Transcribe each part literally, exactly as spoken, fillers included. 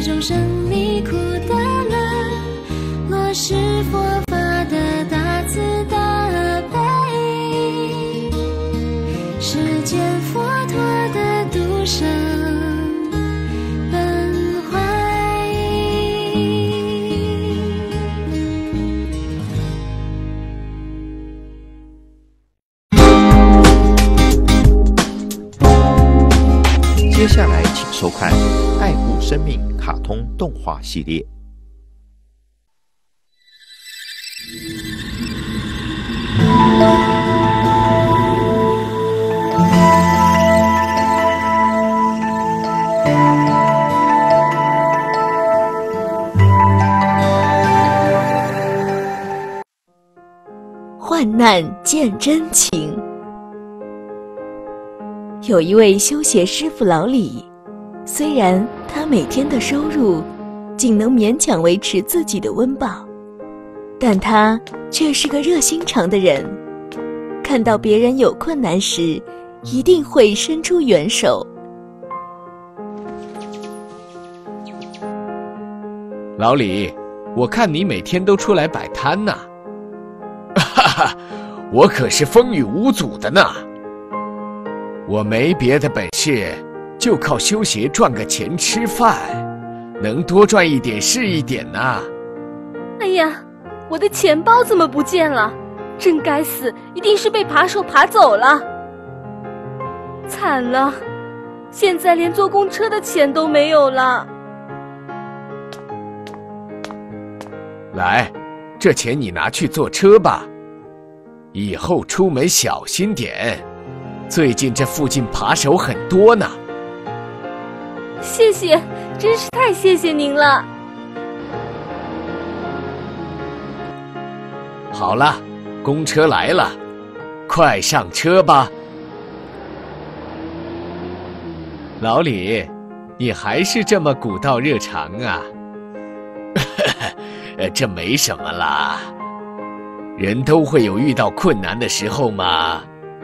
众生离苦得乐，落实佛法的大慈大悲，世间佛陀的度生本怀。 接下来请收看《爱护生命》卡通动画系列。 患难见真情。有一位修鞋师傅老李，虽然他每天的收入仅能勉强维持自己的温饱，但他却是个热心肠的人，看到别人有困难时，一定会伸出援手。 老李，我看你每天都出来摆摊呢。哈哈，我可是风雨无阻的呢。我没别的本事，就靠修鞋赚个钱吃饭，能多赚一点是一点呐。 哎呀，我的钱包怎么不见了？真该死，一定是被扒手扒走了。惨了，现在连坐公车的钱都没有了。 来，这钱你拿去坐车吧，以后出门小心点。最近这附近扒手很多呢。 谢谢，真是太谢谢您了。 好了，公车来了，快上车吧。老李，你还是这么古道热肠啊。这没什么啦，人都会有遇到困难的时候嘛。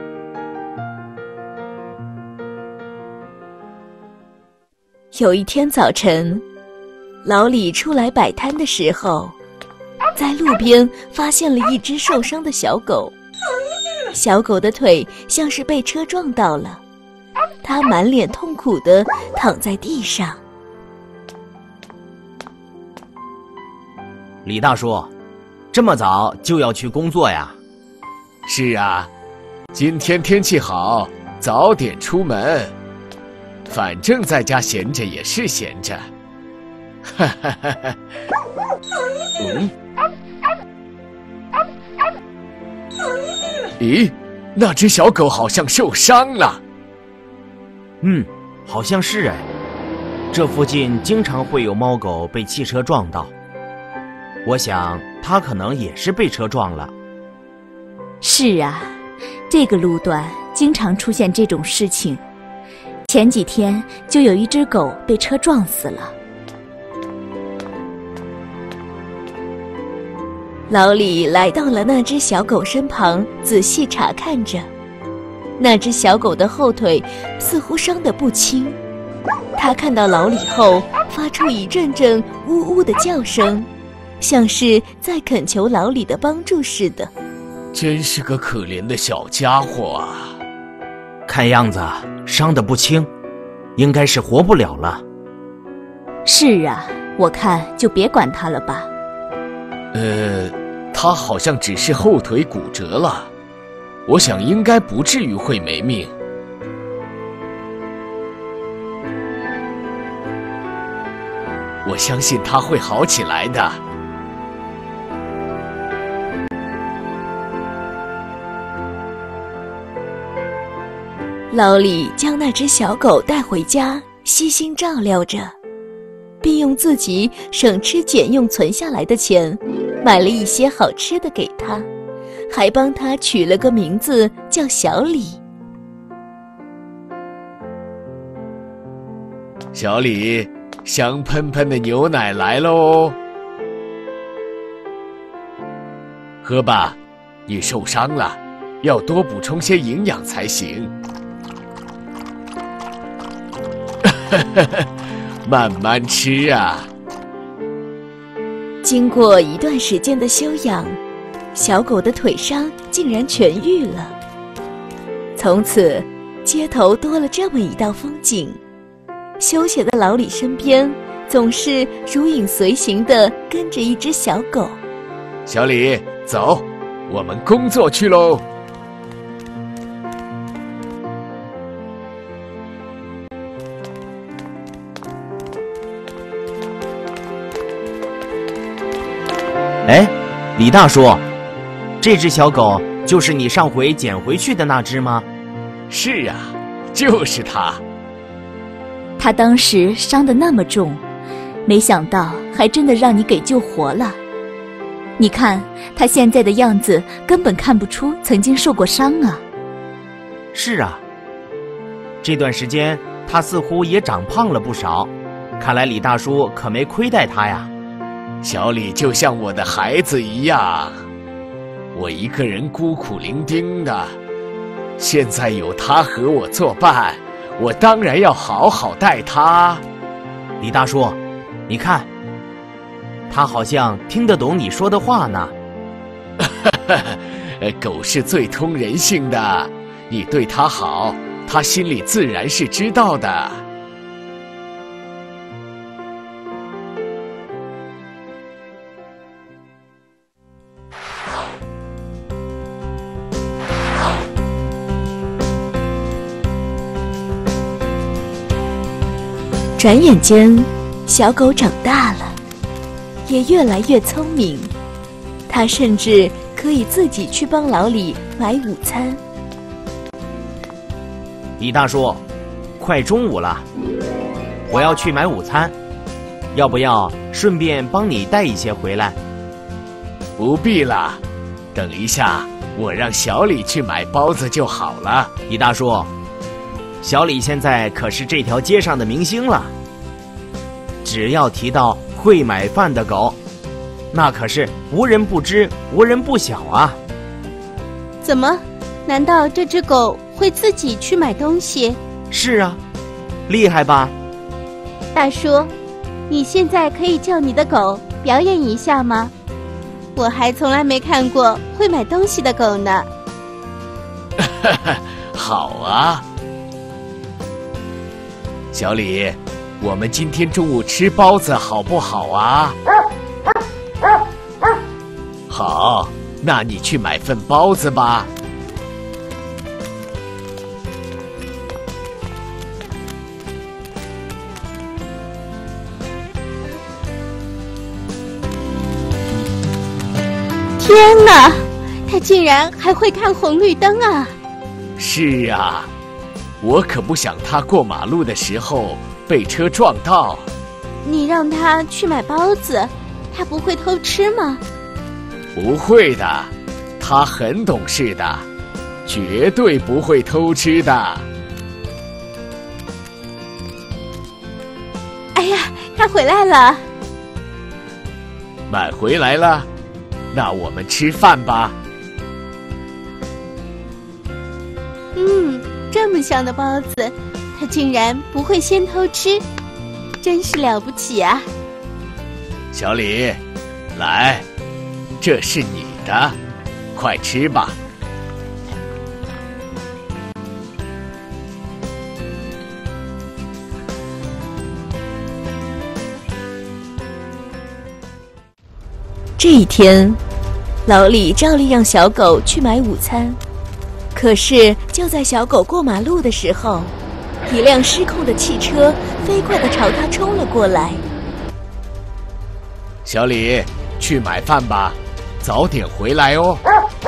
有一天早晨，老李出来摆摊的时候，在路边发现了一只受伤的小狗。小狗的腿像是被车撞到了，它满脸痛苦地躺在地上。 李大叔，这么早就要去工作呀？ 是啊，今天天气好，早点出门。反正在家闲着也是闲着。哈哈哈哈。嗯？咦，那只小狗好像受伤了。 嗯，好像是哎。这附近经常会有猫狗被汽车撞到，我想它可能也是被车撞了。 是啊，这个路段经常出现这种事情。前几天就有一只狗被车撞死了。 老李来到了那只小狗身旁，仔细查看着。那只小狗的后腿似乎伤得不轻，它看到老李后发出一阵阵呜呜的叫声，像是在恳求老李的帮助似的。 真是个可怜的小家伙啊。 看样子伤得不轻，应该是活不了了。 是啊，我看就别管他了吧。 呃，他好像只是后腿骨折了，我想应该不至于会没命。我相信他会好起来的。 老李将那只小狗带回家，悉心照料着，并用自己省吃俭用存下来的钱，买了一些好吃的给它，还帮它取了个名字叫小李。 小李，香喷喷的牛奶来喽，喝吧，你受伤了，要多补充些营养才行。 慢慢吃啊。 经过一段时间的休养，小狗的腿伤竟然痊愈了。从此，街头多了这么一道风景：休闲的老李身边总是如影随形地跟着一只小狗。 小李，走，我们工作去喽。 哎，李大叔，这只小狗就是你上回捡回去的那只吗？ 是啊，就是它。 它当时伤得那么重，没想到还真的让你给救活了。你看它现在的样子，根本看不出曾经受过伤啊。 是啊，这段时间它似乎也长胖了不少，看来李大叔可没亏待它呀。 小李就像我的孩子一样，我一个人孤苦伶仃的，现在有他和我作伴，我当然要好好待他。 李大叔，你看，他好像听得懂你说的话呢。 狗是最通人性的，你对它好，它心里自然是知道的。 转眼间，小狗长大了，也越来越聪明。它甚至可以自己去帮老李买午餐。 李大叔，快中午了，我要去买午餐，要不要顺便帮你带一些回来？ 不必了，等一下我让小李去买包子就好了。 李大叔，小李现在可是这条街上的明星了，只要提到会买饭的狗，那可是无人不知无人不晓啊。 怎么？难道这只狗会自己去买东西？ 是啊，厉害吧？ 大叔，你现在可以叫你的狗表演一下吗？我还从来没看过会买东西的狗呢。 好啊，小李，我们今天中午吃包子好不好啊？好，那你去买份包子吧。 天哪，它竟然还会看红绿灯啊！ 是啊，我可不想它过马路的时候被车撞到。 你让它去买包子，它不会偷吃吗？ 不会的，它很懂事的，绝对不会偷吃的。 哎呀，它回来了！ 买回来了，那我们吃饭吧。 嗯，这么香的包子，它竟然不会先偷吃，真是了不起啊！ 小李，来，这是你的，快吃吧。 这一天，老李照例让小狗去买午餐。可是就在小狗过马路的时候，一辆失控的汽车飞快地朝它冲了过来。 小李，去买饭吧，早点回来哦。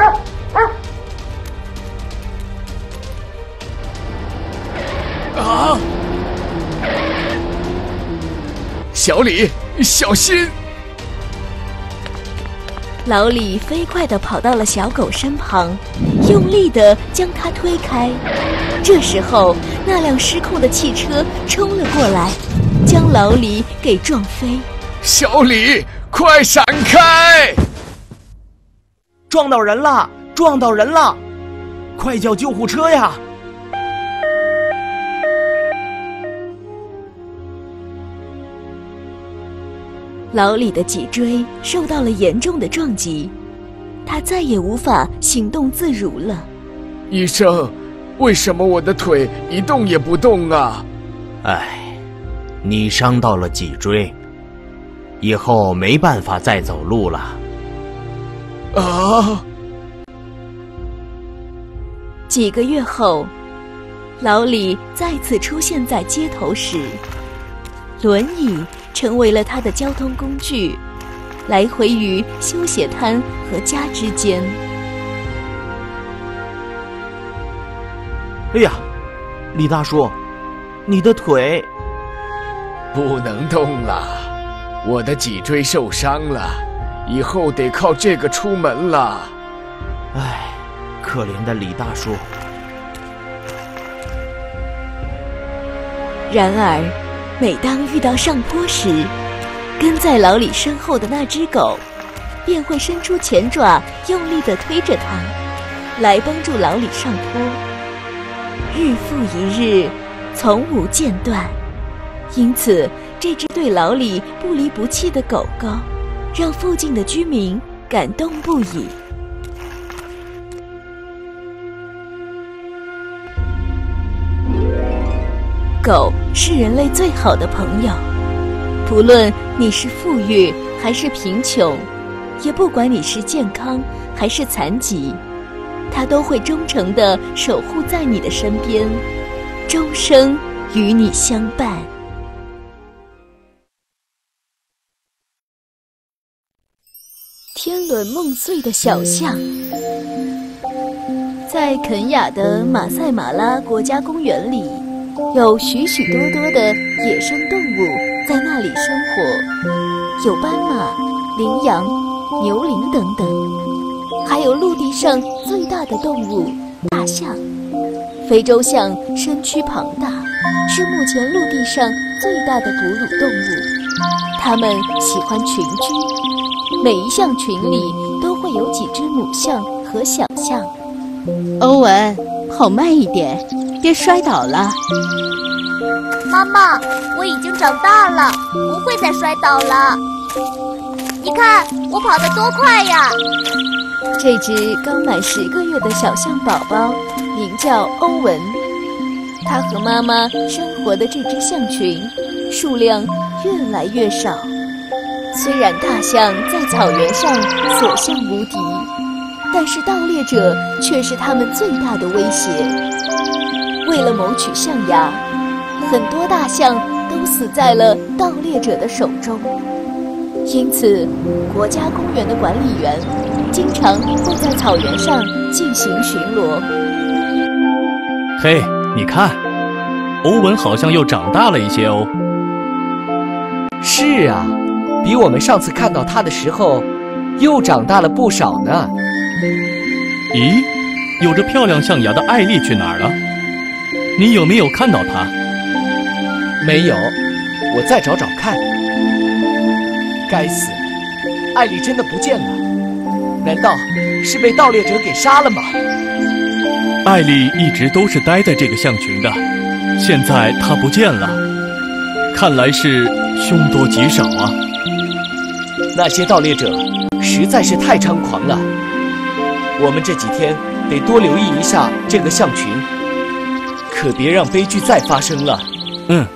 啊！小李，小心！ 老李飞快地跑到了小狗身旁，用力地将它推开。这时候，那辆失控的汽车冲了过来，将老李给撞飞。 小李，快闪开！ 撞到人了！撞到人了！快叫救护车呀！ 老李的脊椎受到了严重的撞击，他再也无法行动自如了。 医生，为什么我的腿一动也不动啊？ 唉，你伤到了脊椎，以后没办法再走路了。 啊！ 几个月后，老李再次出现在街头时，轮椅成为了他的交通工具，来回于休息摊和家之间。 哎呀，李大叔，你的腿不能动了，我的脊椎受伤了，以后得靠这个出门了。 唉，可怜的李大叔。 然而，每当遇到上坡时，跟在老李身后的那只狗便会伸出前爪，用力地推着它，来帮助老李上坡。日复一日，从无间断。因此，这只对老李不离不弃的狗狗，让附近的居民感动不已。狗是人类最好的朋友，不论你是富裕还是贫穷，也不管你是健康还是残疾，它都会忠诚地守护在你的身边，终生与你相伴。天伦梦碎的小象，在肯亚的马赛马拉国家公园里，有许许多多的野生动物在那里生活，有斑马、羚羊、牛羚等等，还有陆地上最大的动物大象。非洲象身躯庞大，是目前陆地上最大的哺乳动物。它们喜欢群居，每一象群里都会有几只母象和小象。 欧文，跑慢一点，别摔倒了。 妈妈，我已经长大了，不会再摔倒了。你看我跑得多快呀！ 这只刚满十个月的小象宝宝名叫欧文，他和妈妈生活的这只象群数量越来越少。虽然大象在草原上所向无敌，但是盗猎者却是他们最大的威胁。为了谋取象牙，很多大象都死在了盗猎者的手中。因此，国家公园的管理员经常会在草原上进行巡逻。 嘿，你看，欧文好像又长大了一些哦。 是啊，比我们上次看到他的时候，又长大了不少呢。 咦，有着漂亮象牙的艾丽去哪儿了？你有没有看到她？ 没有，我再找找看。该死，艾丽真的不见了，难道是被盗猎者给杀了吗？ 艾丽一直都是待在这个象群的，现在她不见了，看来是凶多吉少啊。 那些盗猎者实在是太猖狂了，我们这几天得多留意一下这个象群，可别让悲剧再发生了。 嗯。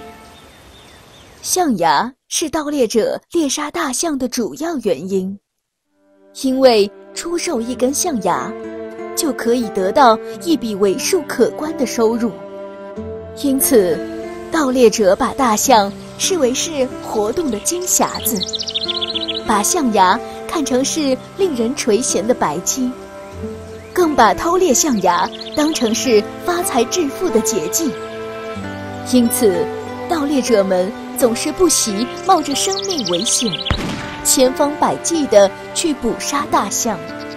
象牙是盗猎者猎杀大象的主要原因，因为出售一根象牙就可以得到一笔为数可观的收入，因此盗猎者把大象视为是活动的金匣子，把象牙看成是令人垂涎的白金，更把偷猎象牙当成是发财致富的捷径。因此盗猎者们总是不惜冒着生命危险，千方百计地去捕杀大象。